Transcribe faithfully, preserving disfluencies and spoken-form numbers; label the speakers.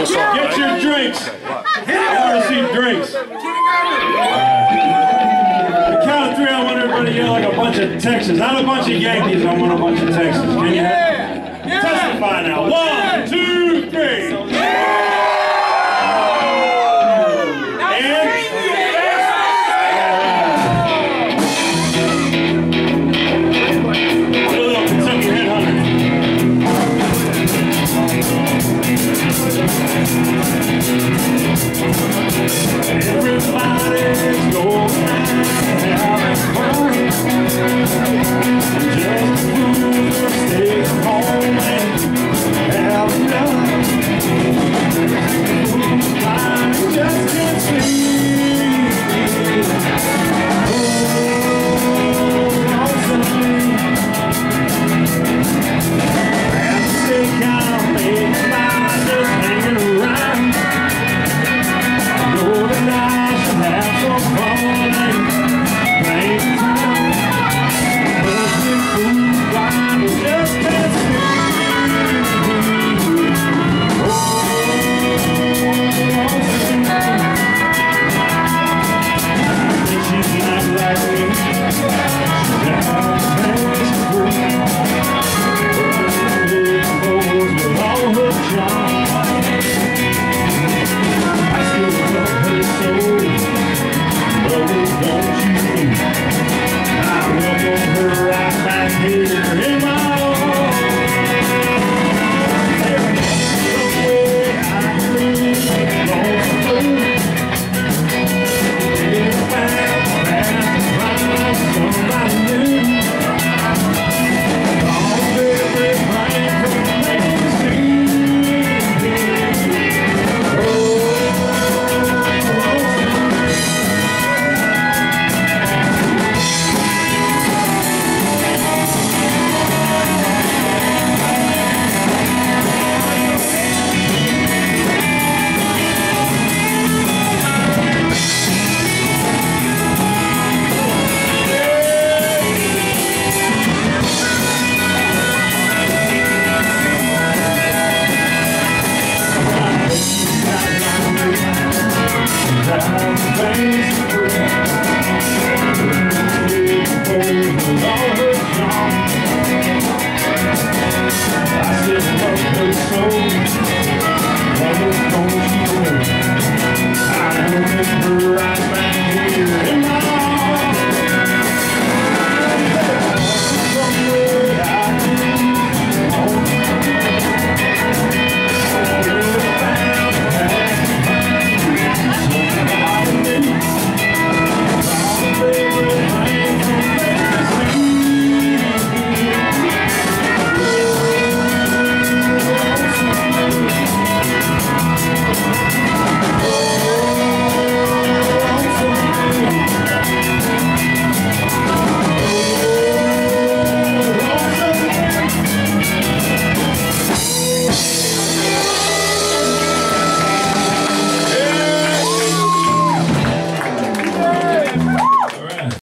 Speaker 1: a song.
Speaker 2: Get your drinks. I want to see drinks. The count of three, I want everybody to yell like a bunch of Texans. Not a bunch of Yankees, I want a bunch of Texans. Can you testify now? One.